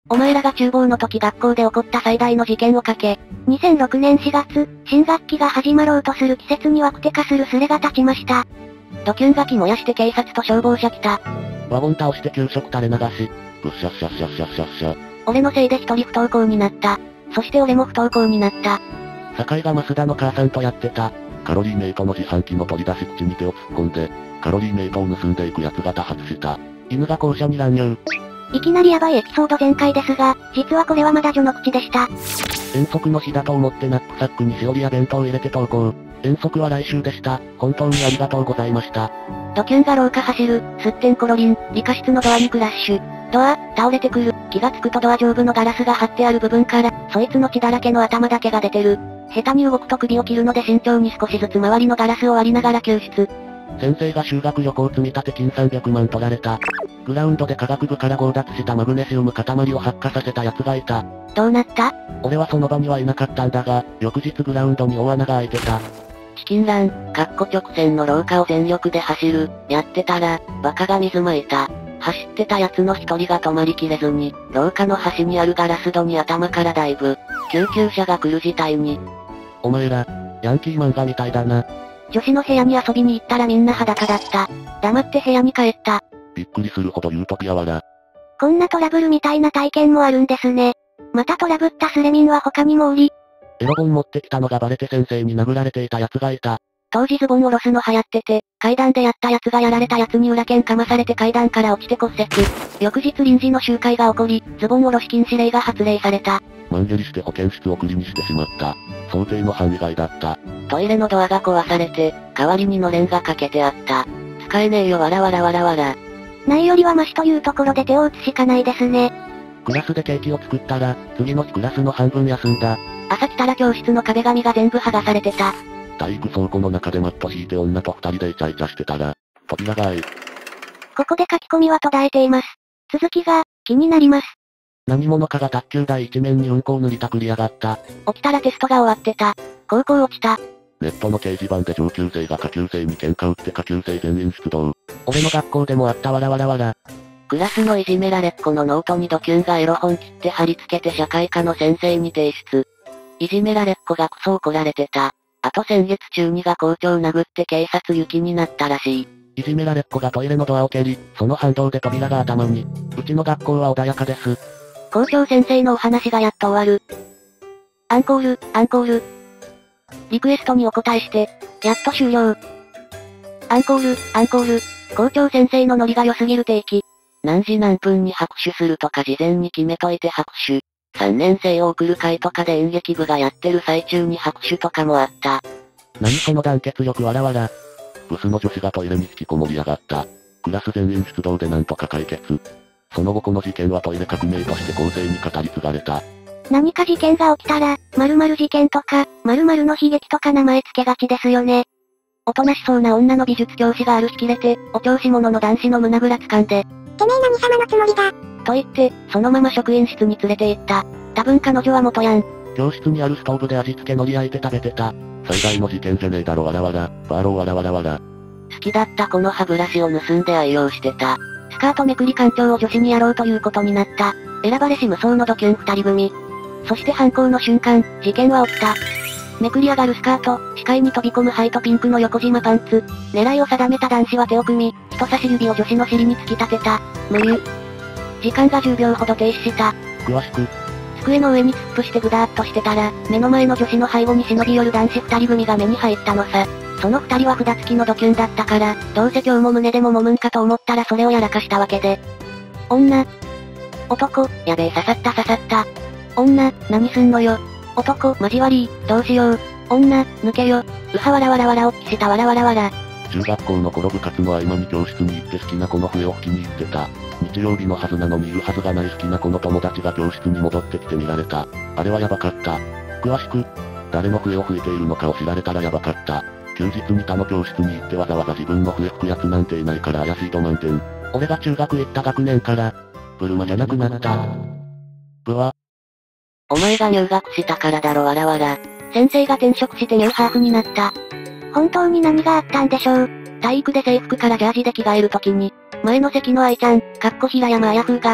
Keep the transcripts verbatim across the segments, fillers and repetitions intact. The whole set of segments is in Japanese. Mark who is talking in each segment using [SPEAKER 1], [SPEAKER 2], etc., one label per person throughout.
[SPEAKER 1] お前らが厨房の時学校で起こった最大の事件を書け。
[SPEAKER 2] にせんろくねんしがつ、新学期が始まろうとする季節にはクテ化するスレが立ちました。
[SPEAKER 1] ドキュンが木燃やして警察と消防車来た。
[SPEAKER 3] ワゴン倒して給食垂れ流し。ブッシャッシャッシャッシャッシャッシャ。
[SPEAKER 1] 俺のせいで一人不登校になった。そして俺も不登校になった。
[SPEAKER 3] 酒井が増田の母さんとやってた。カロリーメイトの自販機の取り出し口に手を突っ込んで、カロリーメイトを盗んでいく奴が多発した。犬が校舎に乱入。
[SPEAKER 2] いきなりヤバいエピソード全開ですが、実はこれはまだ序の口でした。
[SPEAKER 3] 遠足の日だと思ってナップサックにしおりや弁当を入れて登校。遠足は来週でした。本当にありがとうございました。
[SPEAKER 1] ドキュンが廊下走る、すってんころりん、理科室のドアにクラッシュ。ドア、倒れてくる。気がつくとドア上部のガラスが張ってある部分から、そいつの血だらけの頭だけが出てる。下手に動くと首を切るので慎重に少しずつ周りのガラスを割りながら救出。
[SPEAKER 3] 先生が修学旅行積立金さんびゃくまん取られた。グラウンドで科学部から強奪したマグネシウム塊を発火させた奴がいた。
[SPEAKER 1] どうなった？
[SPEAKER 3] 俺はその場にはいなかったんだが、翌日グラウンドに大穴が開いてた。
[SPEAKER 1] チキンラン、かっこ直線の廊下を全力で走る、やってたら、バカが水まいた。走ってた奴の一人が止まりきれずに、廊下の端にあるガラス戸に頭からダイブ。救急車が来る事態に。
[SPEAKER 3] お前ら、ヤンキー漫画みたいだな。
[SPEAKER 1] 女子の部屋に遊びに行ったらみんな裸だった。黙って部屋に帰った。
[SPEAKER 3] びっくりするほどユートピアわら。
[SPEAKER 2] こんなトラブルみたいな体験もあるんですね。またトラブったスレミンは他にもおり。
[SPEAKER 3] エロ本持ってきたのがバレて先生に殴られていた奴がいた。
[SPEAKER 1] 当時ズボン下ろすの流行ってて、階段でやった奴がやられた奴に裏剣かまされて階段から落ちて骨折。翌日臨時の集会が起こり、ズボン下ろし禁止令が発令された。
[SPEAKER 3] マンゲリして保健室送りにしてしまった。想定の範囲外だった。
[SPEAKER 1] トイレのドアが壊されて、代わりにのれんがかけてあった。使えねえよわらわらわらわら。
[SPEAKER 2] ないよりはマシというところで手を打つしかないですね。
[SPEAKER 3] クラスでケーキを作ったら、次の日クラスの半分休んだ。
[SPEAKER 1] 朝来たら教室の壁紙が全部剥がされてた。
[SPEAKER 3] 体育倉庫の中でマット引いて女と二人でイチャイチャしてたら、扉が開い。
[SPEAKER 2] ここで書き込みは途絶えています。続きが、気になります。
[SPEAKER 3] 何者かが卓球台一面にうんこを塗りたくりやがった。
[SPEAKER 1] 起きたらテストが終わってた。高校落ちた。
[SPEAKER 3] ネットの掲示板で上級生が下級生に喧嘩売って下級生全員出動。俺の学校でもあったわらわらわら。
[SPEAKER 1] クラスのいじめられっ子のノートにドキュンがエロ本切って貼り付けて社会科の先生に提出。いじめられっ子がクソ怒られてた。あと先月中にが校長殴って警察行きになったらしい。
[SPEAKER 3] いじめられっ子がトイレのドアを蹴り、その反動で扉が頭に。うちの学校は穏やかです。
[SPEAKER 1] 校長先生のお話がやっと終わる。アンコール、アンコール。リクエストにお答えして、やっと終了。アンコール、アンコール。校長先生のノリが良すぎる定期。何時何分に拍手するとか事前に決めといて拍手。さんねん生を送る会とかで演劇部がやってる最中に拍手とかもあった。
[SPEAKER 3] 何その団結力わらわら。ブスの女子がトイレに引きこもりやがった。クラス全員出動でなんとか解決。その後この事件はトイレ革命として後世に語り継がれた。
[SPEAKER 2] 何か事件が起きたら、〇〇事件とか、〇〇の悲劇とか名前つけがちですよね。
[SPEAKER 1] おとなしそうな女の美術教師がある日切れて、お調子者の男子の胸ぐら掴んで、
[SPEAKER 2] てめえ何様のつもりだ。
[SPEAKER 1] と言って、そのまま職員室に連れて行った。多分彼女は元ヤン。
[SPEAKER 3] 教室にあるストーブで味付け海苔焼いて食べてた。最大の事件じゃねえだろわらわら、バーローわらわらわら。
[SPEAKER 1] 好きだったこの歯ブラシを盗んで愛用してた。スカートめくり館長を女子にやろうということになった。選ばれし無双のドキュン二人組。そして犯行の瞬間、事件は起きた。めくり上がるスカート、視界に飛び込むハイトピンクの横縞パンツ。狙いを定めた男子は手を組み、人差し指を女子の尻に突き立てた。無理。時間がじゅうびょうほど停止した。
[SPEAKER 3] 詳しく。
[SPEAKER 1] 机の上に突っ伏してぐだーっとしてたら、目の前の女子の背後に忍び寄る男子二人組が目に入ったのさ。その二人は札付きのドキュンだったから、どうせ今日も胸でも揉むんかと思ったらそれをやらかしたわけで。女。男、やべえ刺さった刺さった。女、何すんのよ。男、交わり、どうしよう。女、抜けよ。うはわらわらわらおっきしたわらわらわら。
[SPEAKER 3] 中学校の頃部活の合間に教室に行って好きな子の笛を吹きに行ってた。日曜日のはずなのにいるはずがない好きな子の友達が教室に戻ってきて見られた。あれはやばかった。詳しく、誰の笛を吹いているのかを知られたらやばかった。休日に他の教室に行ってわざわざ自分の笛吹くやつなんていないから怪しいと満点。俺が中学行った学年から、ブルマじゃなくなった。ブワ。
[SPEAKER 1] お前が入学したからだろわらわら。先生が転職してニューハーフになった。
[SPEAKER 2] 本当に何があったんでしょう。
[SPEAKER 1] 体育で制服からジャージで着替えるときに、前の席の愛ちゃん、かっこ平山綾風が、ス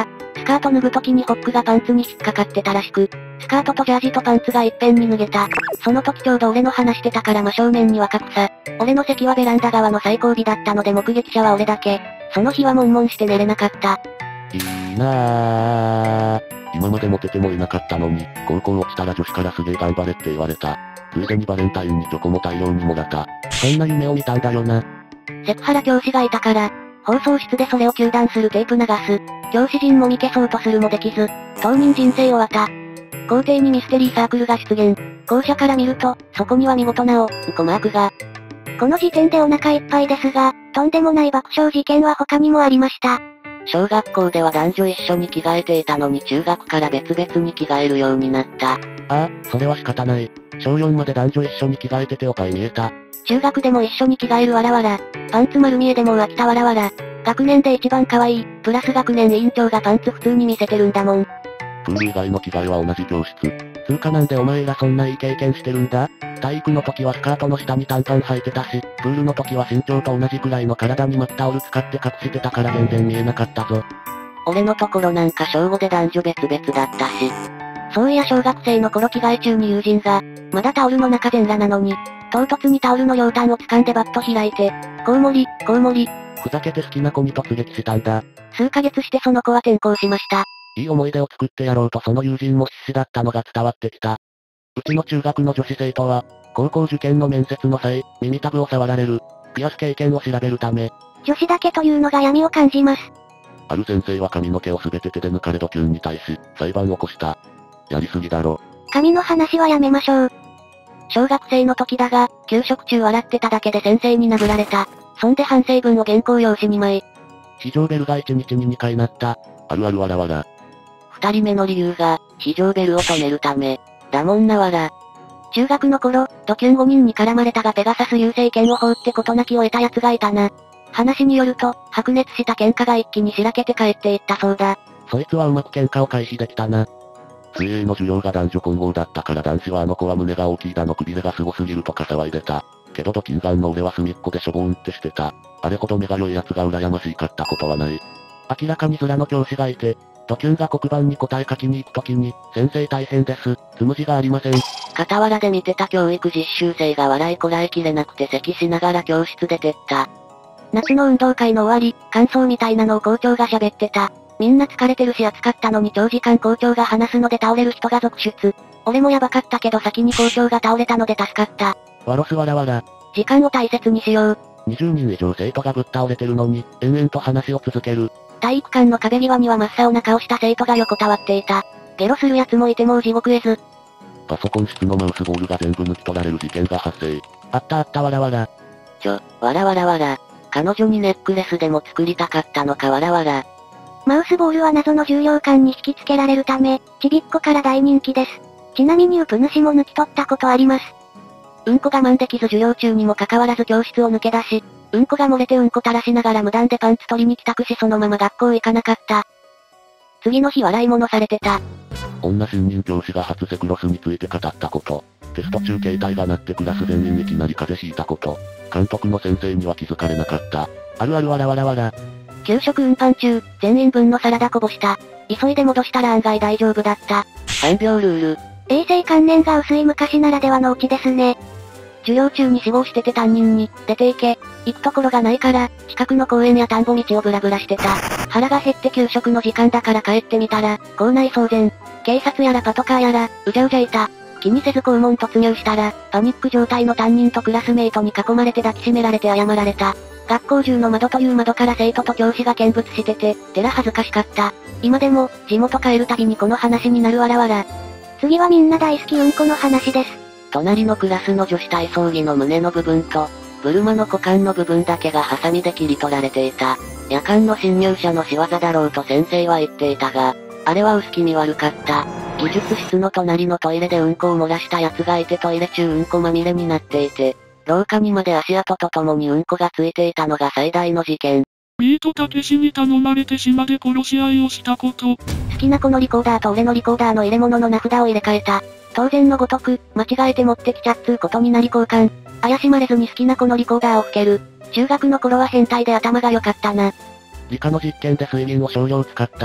[SPEAKER 1] カート脱ぐ時にホックがパンツに引っかかってたらしく、スカートとジャージとパンツがいっぺんに脱げた。その時ちょうど俺の話してたから真正面には格差。俺の席はベランダ側の最後尾だったので目撃者は俺だけ。その日は悶々して寝れなかった。
[SPEAKER 3] いいなぁ。今までモテてもいなかったのに、高校落ちたら女子からすげえ頑張れって言われた。ついでにバレンタインにチョコも大量にもらった。そんな夢を見たんだよな。
[SPEAKER 1] セクハラ教師がいたから、放送室でそれを糾弾するテープ流す。教師陣も見消そうとするもできず、当人人生を渡。校庭にミステリーサークルが出現。校舎から見ると、そこには見事なお、うこマークが。
[SPEAKER 2] この時点でお腹いっぱいですが、とんでもない爆笑事件は他にもありました。
[SPEAKER 1] 小学校では男女一緒に着替えていたのに中学から別々に着替えるようになった。あ
[SPEAKER 3] あ、それは仕方ない。小よんまで男女一緒に着替えてておっぱい見えた。
[SPEAKER 1] 中学でも一緒に着替えるわらわら。パンツ丸見えでも飽きたわらわら。学年で一番可愛い、プラス学年委員長がパンツ普通に見せてるんだもん。
[SPEAKER 3] プール以外の着替えは同じ教室。つうかなんでお前らそんないい経験してるんだ？体育の時はスカートの下に短パン履いてたし、プールの時は身長と同じくらいの体に巻きタオル使って隠してたから全然見えなかったぞ。
[SPEAKER 1] 俺のところなんか小ごで男女別々だったし。そういや小学生の頃着替え中に友人が、まだタオルの中全裸なのに、唐突にタオルの両端を掴んでバッと開いて、コウモリ、コウモリ。
[SPEAKER 3] ふざけて好きな子に突撃したんだ。
[SPEAKER 1] 数ヶ月してその子は転校しました。
[SPEAKER 3] いい思い出を作ってやろうとその友人も必死だったのが伝わってきた。うちの中学の女子生徒は、高校受験の面接の際、耳たぶを触られる、ピアス経験を調べるため。
[SPEAKER 2] 女子だけというのが闇を感じます。
[SPEAKER 3] ある先生は髪の毛をすべて手で抜かれドキュンに対し、裁判を起こした。やりすぎだろ。
[SPEAKER 2] 髪の話はやめましょう。
[SPEAKER 1] 小学生の時だが、給食中笑ってただけで先生に殴られた。そんで反省文を原稿用紙に枚。
[SPEAKER 3] 非常ベルがいちにちににかい鳴った。あるあるわらわら。
[SPEAKER 1] 二人目の理由が、非常ベルを止めるため。だもんなわら。中学の頃、ドキュンごにんに絡まれたがペガサス流星剣を放って事なきを得た奴がいたな。話によると、白熱した喧嘩が一気にしらけて帰っていったそうだ。
[SPEAKER 3] そいつはうまく喧嘩を回避できたな。水泳の授業が男女混合だったから男子はあの子は胸が大きいだのくびれがすごすぎるとか騒いでた。けどドキンガンの俺は隅っこでしょぼーんってしてた。あれほど目が良い奴が羨ましいかったことはない。明らかに面の教師がいて、ドキュンが黒板に答え書きに行くときに、先生大変です、つむじがありません。
[SPEAKER 1] 傍らで見てた教育実習生が笑いこらえきれなくて咳しながら教室出てった。夏の運動会の終わり、感想みたいなのを校長が喋ってた。みんな疲れてるし暑かったのに長時間校長が話すので倒れる人が続出。俺もやばかったけど先に校長が倒れたので助かった。
[SPEAKER 3] ワロスわらわら。
[SPEAKER 1] 時間を大切にしよう。
[SPEAKER 3] にじゅうにん以上生徒がぶっ倒れてるのに、延々と話を続ける。
[SPEAKER 1] 体育館の壁際には真っ青な顔した生徒が横たわっていた。ゲロする奴もいてもう地獄絵図。
[SPEAKER 3] パソコン室のマウスボールが全部抜き取られる事件が発生。あったあったわらわら。
[SPEAKER 1] ちょ、わらわらわら。彼女にネックレスでも作りたかったのかわらわら。
[SPEAKER 2] マウスボールは謎の重量感に引き付けられるため、ちびっこから大人気です。ちなみにウプ主も抜き取ったことあります。
[SPEAKER 1] うんこ我慢できず授業中にもかかわらず教室を抜け出し、うんこが漏れてうんこ垂らしながら無断でパンツ取りに帰宅しそのまま学校行かなかった。次の日笑い物されてた。
[SPEAKER 3] 女新任教師が初セクロスについて語ったこと。テスト中携帯が鳴ってクラス全員いきなり風邪ひいたこと。監督の先生には気づかれなかった。あるあるわらわらわら。
[SPEAKER 1] 給食運搬中、全員分のサラダこぼした。急いで戻したら案外大丈夫だった。さんびょうルール。
[SPEAKER 2] 衛生観念が薄い昔ならではのオチですね。
[SPEAKER 1] 授業中に死亡してて担任に、出て行け。行くところがないから、近くの公園や田んぼ道をブラブラしてた。腹が減って給食の時間だから帰ってみたら、校内騒然。警察やらパトカーやら、うじゃうじゃいた。気にせず校門突入したら、パニック状態の担任とクラスメイトに囲まれて抱きしめられて謝られた。学校中の窓という窓から生徒と教師が見物してて、てら恥ずかしかった。今でも、地元帰るたびにこの話になるわらわら。
[SPEAKER 2] 次はみんな大好きうんこの話です。
[SPEAKER 1] 隣のクラスの女子体操着の胸の部分と、ブルマの股間の部分だけがハサミで切り取られていた。夜間の侵入者の仕業だろうと先生は言っていたが、あれは薄気味悪かった。技術室の隣のトイレでうんこを漏らした奴がいてトイレ中うんこまみれになっていて、廊下にまで足跡とともにうんこがついていたのが最大の事件。
[SPEAKER 4] ビートたけしに頼まれて島で殺し合いをしたこと。
[SPEAKER 1] 好きな子のリコーダーと俺のリコーダーの入れ物の名札を入れ替えた。当然のごとく、間違えて持ってきちゃっつうことになり交換。怪しまれずに好きな子のリコーダーを吹ける。中学の頃は変態で頭が良かったな。
[SPEAKER 3] 理科の実験で水銀を少量使った。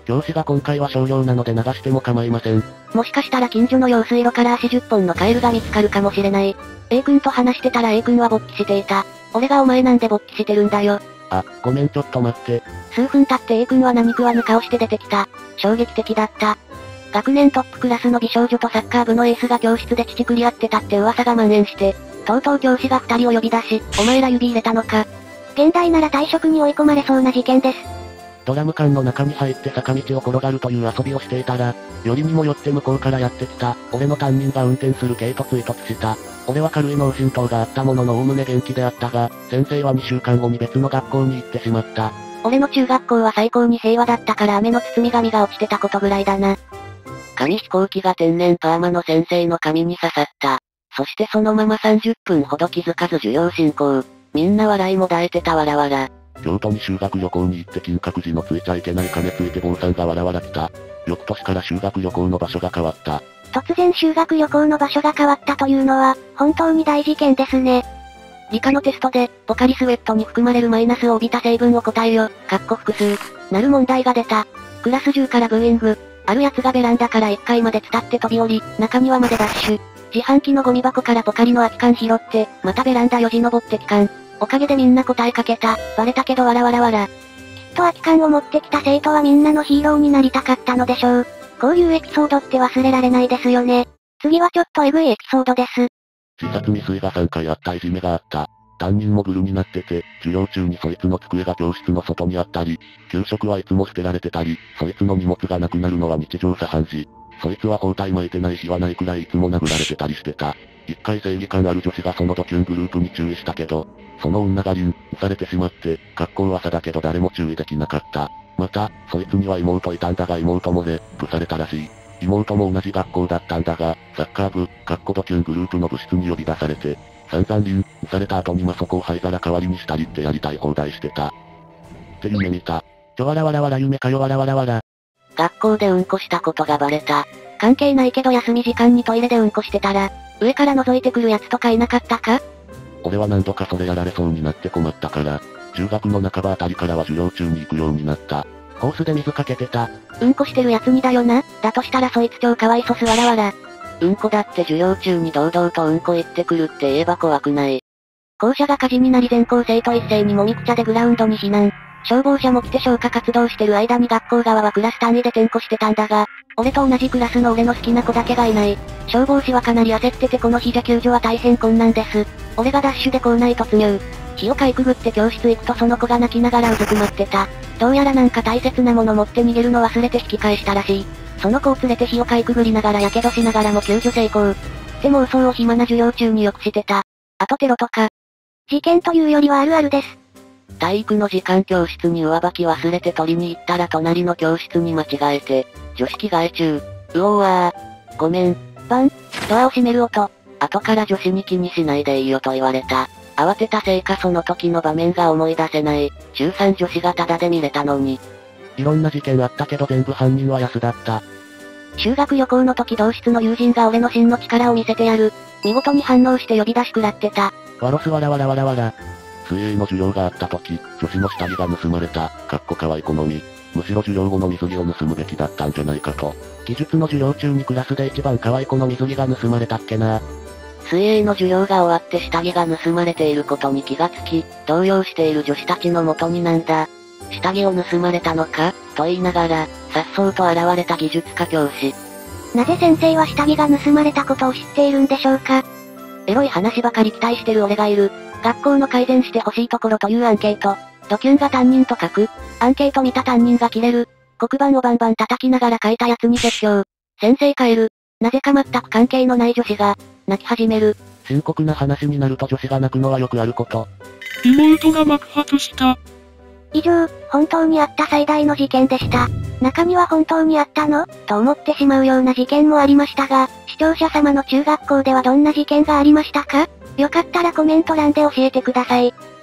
[SPEAKER 3] 教師が今回は少量なので流しても構いません。
[SPEAKER 1] もしかしたら近所の用水路から足じゅっぽんのカエルが見つかるかもしれない。A 君と話してたら A 君は勃起していた。俺がお前なんで勃起してるんだよ。
[SPEAKER 3] あ、ごめんちょっと待って。
[SPEAKER 1] 数分経って A 君は何食わぬ顔して出てきた。衝撃的だった。学年トップクラスの美少女とサッカー部のエースが教室で乳繰り合ってたって噂が蔓延して、とうとう教師が二人を呼び出し、お前ら指入れたのか。
[SPEAKER 2] 現代なら退職に追い込まれそうな事件です。
[SPEAKER 3] ドラム缶の中に入って坂道を転がるという遊びをしていたら、よりにもよって向こうからやってきた、俺の担任が運転する軽と追突した。俺は軽い脳震盪があったものの概ね元気であったが、先生はにしゅうかんごに別の学校に行ってしまった。
[SPEAKER 1] 俺の中学校は最高に平和だったから雨の包み紙が落ちてたことぐらいだな。紙飛行機が天然パーマの先生の髪に刺さった。そしてそのままさんじゅっぷんほど気づかず授業進行。みんな笑いもだえてたわらわら。
[SPEAKER 3] 京都に修学旅行に行って金閣寺のついちゃいけない金ついて坊さんがわらわら来た。翌年から修学旅行の場所が変わった。
[SPEAKER 2] 突然修学旅行の場所が変わったというのは、本当に大事件ですね。
[SPEAKER 1] 理科のテストで、ポカリスエットに含まれるマイナスを帯びた成分を答えよ、かっこ複数、なる問題が出た。クラス中からブーイング。ある奴がベランダからいっかいまで伝って飛び降り、中庭までダッシュ。自販機のゴミ箱からポカリの空き缶拾って、またベランダよじ登って帰還。おかげでみんな答えかけた。バレたけどわらわらわら。
[SPEAKER 2] きっと空き缶を持ってきた生徒はみんなのヒーローになりたかったのでしょう。こういうエピソードって忘れられないですよね。次はちょっとエグいエピソードです。
[SPEAKER 3] 自殺未遂がさんかいあったいじめがあった。担任もグルになってて、授業中にそいつの机が教室の外にあったり、給食はいつも捨てられてたり、そいつの荷物がなくなるのは日常茶飯事。そいつは包帯巻いてない日はないくらいいつも殴られてたりしてた。一回正義感ある女子がそのドキュングループに注意したけど、その女がリン、されてしまって、学校は朝だけど誰も注意できなかった。また、そいつには妹いたんだが妹もで、ぶされたらしい。妹も同じ学校だったんだが、サッカー部、かっこドキュングループの部室に呼び出されて、散々リン、された後にまそこを灰皿代わりにしたりってやりたい放題してた。って夢見た。ちょわらわらわら夢かよわらわらわら。
[SPEAKER 1] 学校でうんこしたことがバレた。関係ないけど休み時間にトイレでうんこしてたら、上から覗いてくるやつとかいなかったか？
[SPEAKER 3] 俺は何度かそれやられそうになって困ったから、中学の半ばあたりからは授業中に行くようになった。ホースで水かけてた。
[SPEAKER 1] うんこしてるやつにだよな。だとしたらそいつ超かわいそすわらわら。うんこだって授業中に堂々とうんこ言ってくるって言えば怖くない。校舎が火事になり全校生徒一斉にもみくちゃでグラウンドに避難。消防車も来て消火活動してる間に学校側はクラス単位で点呼してたんだが、俺と同じクラスの俺の好きな子だけがいない。消防士はかなり焦っててこの日じゃ救助は大変困難です。俺がダッシュで校内突入。火をかいくぐって教室行くとその子が泣きながらうずくまってた。どうやらなんか大切なもの持って逃げるの忘れて引き返したらしい。その子を連れて火をかいくぐりながら火傷しながらも救助成功。でも妄想を暇な授業中によくしてた。あとテロとか。
[SPEAKER 2] 事件というよりはあるあるです。
[SPEAKER 1] 体育の時間教室に上履き忘れて取りに行ったら隣の教室に間違えて、女子着替え中。うおーわー。ごめん。バン。ドアを閉める音。後から女子に気にしないでいいよと言われた。慌てたせいかその時の場面が思い出せない。中さん女子がタダで見れたのに。
[SPEAKER 3] いろんな事件あったけど全部犯人は安だった。
[SPEAKER 1] 修学旅行の時同室の友人が俺の真の力を見せてやる。見事に反応して呼び出し食らってた。
[SPEAKER 3] ワロスわらわらわらわら。水泳の授業があった時、女子の下着が盗まれた。かっこかわい好み。むしろ授業後の水着を盗むべきだったんじゃないかと。技術の授業中にクラスで一番可愛い子の水着が盗まれたっけな。
[SPEAKER 1] 水泳の授業が終わって下着が盗まれていることに気がつき、動揺している女子たちの元になんだ。下着を盗まれたのかと言いながら、颯爽と現れた技術科教師。
[SPEAKER 2] なぜ先生は下着が盗まれたことを知っているんでしょうか？
[SPEAKER 1] エロい話ばかり期待してる俺がいる。学校の改善してほしいところというアンケート。ドキュンが担任と書く。アンケート見た担任が切れる。黒板をバンバン叩きながら書いたやつに説教。先生帰る。なぜか全く関係のない女子が、泣き始める。
[SPEAKER 3] 深刻な話になると女子が泣くのはよくあること。
[SPEAKER 4] 妹が爆発した。
[SPEAKER 2] 以上、本当にあった最大の事件でした。中には本当にあったのと思ってしまうような事件もありましたが、視聴者様の中学校ではどんな事件がありましたか？よかったらコメント欄で教えてください。